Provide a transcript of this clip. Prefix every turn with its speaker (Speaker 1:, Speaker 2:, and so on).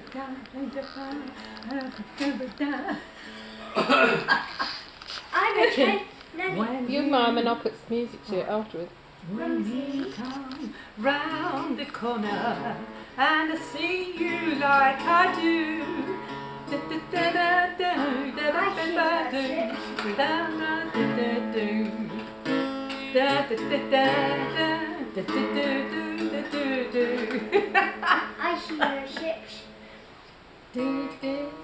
Speaker 1: You mime and I'll put some music to it afterwards.
Speaker 2: When you come round the corner and I see you like I do.
Speaker 3: I see your ships.